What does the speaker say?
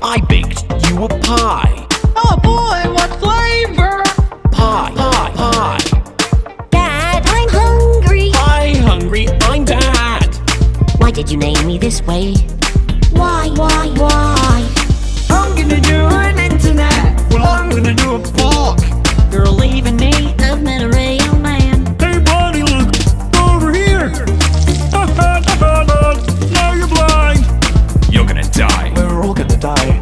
I baked you a pie. Oh boy, what flavor? Pie, pie, pie. Dad, I'm hungry. Pie hungry, I'm Dad. Why did you name me this way? Why? I'm gonna do an internet. Well, I'm gonna do a fork. You're leaving me. I've met a real man. Hey buddy, look over here. Now you're blind. You're gonna die. We're all gonna die.